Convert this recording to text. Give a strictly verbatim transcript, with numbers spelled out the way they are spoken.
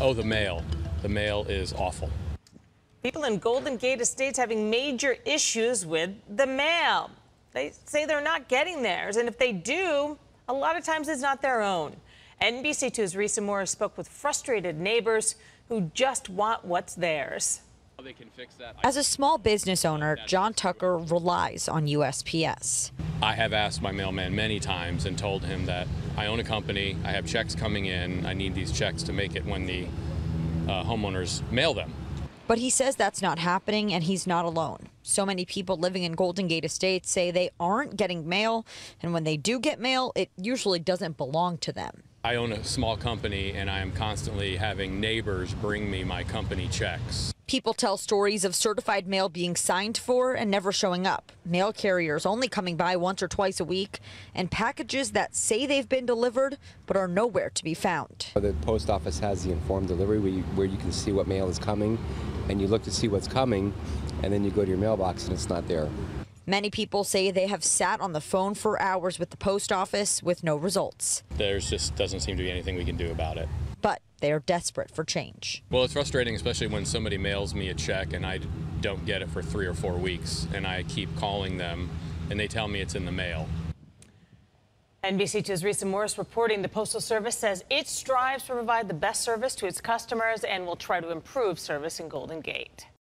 Oh, the mail. The mail is awful. People in Golden Gate Estates having major issues with the mail. They say they're not getting theirs, and if they do, a lot of times it's not their own. N B C two's Risa Morris spoke with frustrated neighbors who just want what's theirs. They can fix that. As a small business owner, John Tucker relies on U S P S. I have asked my mailman many times and told him that I own a company, I have checks coming in, I need these checks to make it when the uh, homeowners mail them. But he says that's not happening, and he's not alone. So many people living in Golden Gate Estates say they aren't getting mail, and when they do get mail, it usually doesn't belong to them. I own a small company, and I am constantly having neighbors bring me my company checks. People tell stories of certified mail being signed for and never showing up, mail carriers only coming by once or twice a week, and packages that say they've been delivered but are nowhere to be found. The post office has the informed delivery where you, where you can see what mail is coming, and you look to see what's coming, and then you go to your mailbox and it's not there. Many people say they have sat on the phone for hours with the post office with no results. There just doesn't seem to be anything we can do about it. But they are desperate for change. Well, it's frustrating, especially when somebody mails me a check and I don't get it for three or four weeks, and I keep calling them and they tell me it's in the mail. N B C two's Risa Morris reporting the Postal Service says it strives to provide the best service to its customers and will try to improve service in Golden Gate.